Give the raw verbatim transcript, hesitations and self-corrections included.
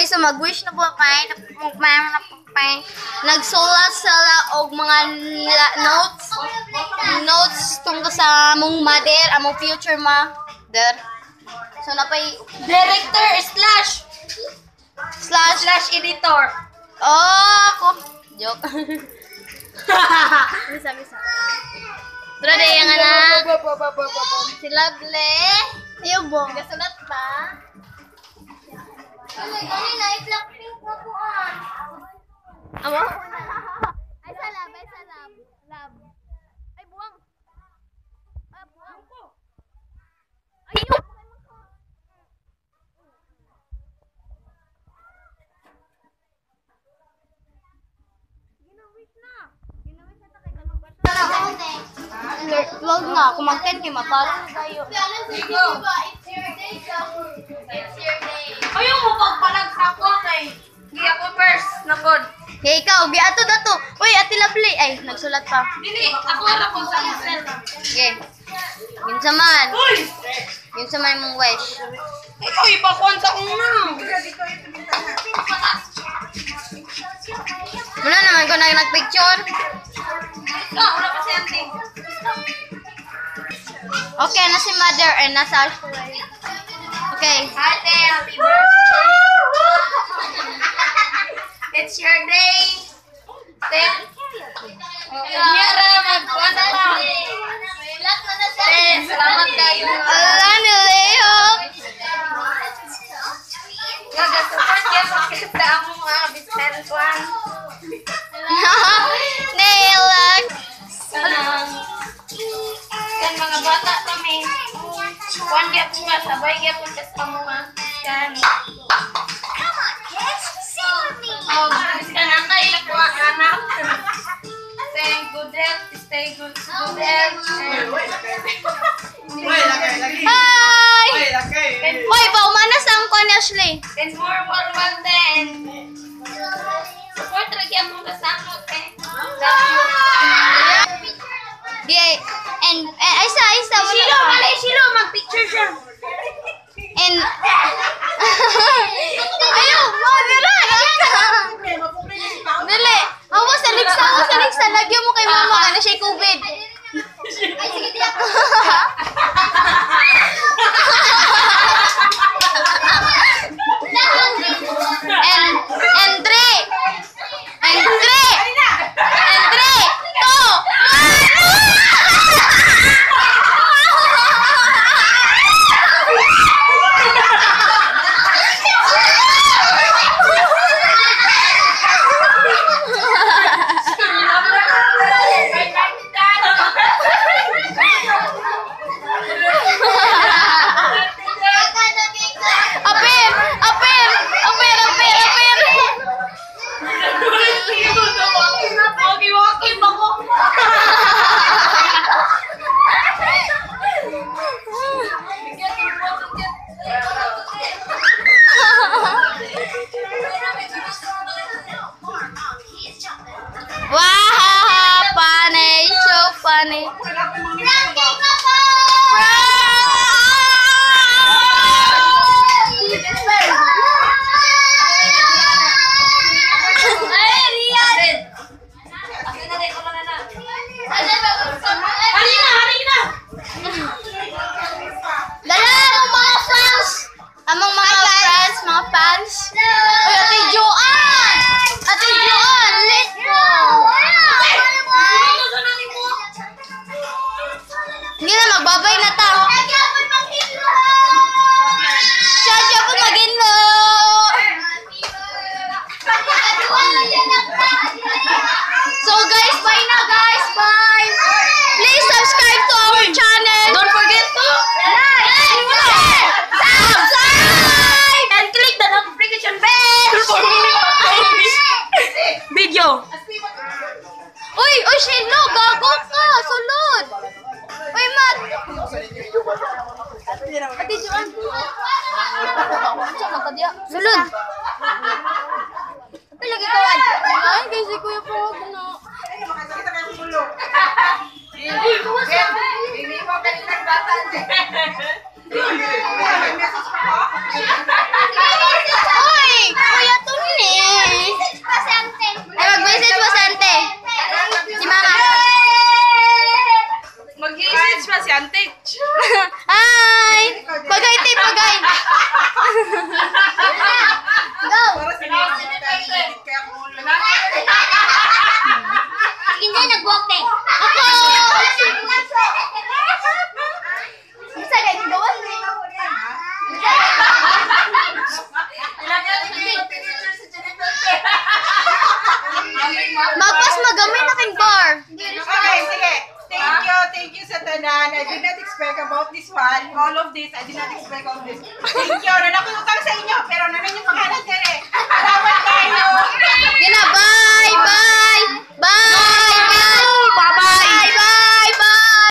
Okay, so mag-wish na po kay nagsulat sila og mga notes notes tungkol sa among mother, among future mother. So napay Director slash slash slash editor. Oh, ako. Joke. Bisa, bisa. Terus ada yang anak. Si Lovely. Ayo, Bong. Nagasulat pa. Kami, kami na i-blackpink na po ah. Amo? Ay, sa lab, ay sa lab. Lab. Ay, buwang. Ay, buwang. Ayun. Vlog nga, kung mag-ten kayo, maparang tayo. Ayaw mo pagpalag sa ako kay di ako first na pod. Hey, ikaw, biato dato. Uy, Ate Lovely. Ay, nagsulat pa. Dili, ako ara ko sa cell. Okay. Yun sa man. Uy! Yun sa man mong wish. Ikaw ipakuan sa una. Muna naman ko na nag-picture. Ikaw, wala pa si auntie. Okay, na si mother and nasa Ashway. Okay. Ate, happy birthday. It's your day. Ten. Nyara, magkuhan na lang. Eh, salamat kayo. Ala, nileo. Nag-support kayo sa kita among mga business one. Nailak. Kanang kan mga bata kami. Kuan gyud po nga sabay gyud po sa mga kan. Oh, guys, kanang kayo po ang anak. Stay good health, stay good good health. Hi! Uy, ba umanas ang kon Ashley? And more world one then. Support ra gyud po sa sangot eh. Di and eh, ay sa isa wala. Silo, mali silo mag-picture siya. And ayo, mo dira. Dili. Awa sa Alexa, awa sa Alexa, lagyan mo kay mama kana siya COVID. Ay sige diya. And and three. And three. And three. Two. Apir! Apir! Apir! Apir! Apir! Waki-waki ba ko? Wah, funny, so funny. Dala mo mga fans. Among mga friends, mga fans. Uy, Ate Joanne! Ate Joanne, let's go! Hindi na, magbabay na tao. Siya, siya po mag-inlo. So guys, bye na guys, bye. Please subscribe to our channel. Don't forget to like, subscribe, and click the notification bell for more video. Uy, uy, Shino, gago ka, sulod. Uy, Mat. Ate Joan. Sulod. Uy, lagi kawan. Ay, kasi kuya po ako na. Hindi mo kanina bata. Uy! Uy, expect about this one. All of this, I did not expect all of this. Thank you. Nanakutang sa inyo, pero nanan yung pangalan dere. Salamat kayo. Yun na, bye! Bye!